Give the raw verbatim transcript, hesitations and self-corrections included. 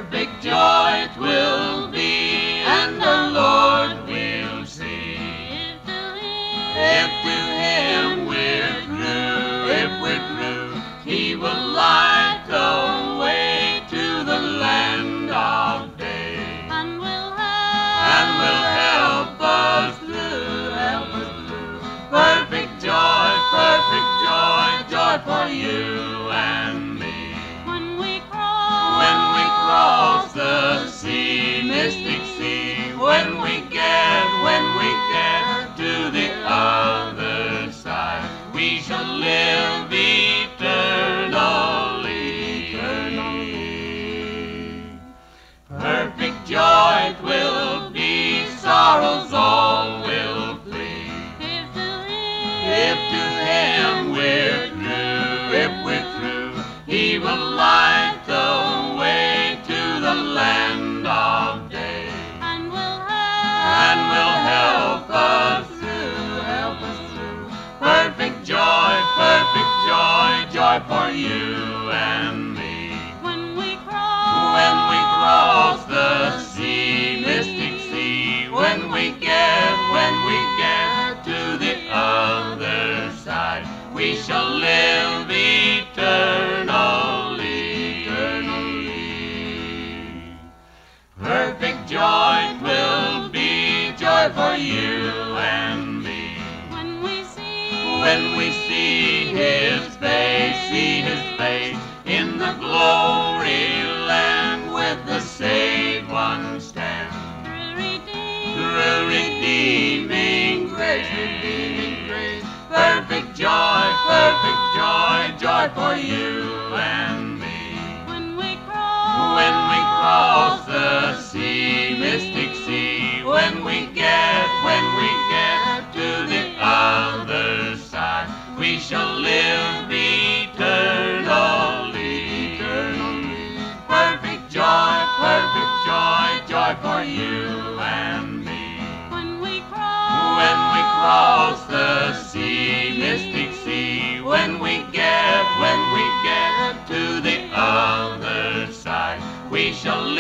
Perfect joy it will be, and the Lord will see. If to Him we're true, if we're true, He will light the way to the land of day, and will help, and will help us through, help us through. Perfect joy, perfect joy, joy for you and me. When we cross, when we cross the sea, mystic sea, when we get, when we get to the other side, we shall live eternally, eternally. Perfect joy it will be, sorrows all will flee. If to Him, if to Him we're true, if we're true, He will light the way to the land of day, and will help, and will help us through, help us through. Perfect joy, perfect joy, joy for you and me. When we cross, when we cross the sea, mystic sea, when we get, when we get to the other side, we shall live eternally, eternally. Perfect joy it will be, joy for you and me. When we see, when we see His face, see His face in the glory land, with the saved one stand, through redeeming grace, redeeming grace. Perfect joy, perfect joy, joy for you and me. When we cross, when we cross the sea, mystic sea, when we get, when we get to the other side, we shall live eternally, eternally. Perfect joy, perfect joy, joy for you and me. When we cross, when we cross the sea, mystic sea, when we get, when we get to the other side, we shall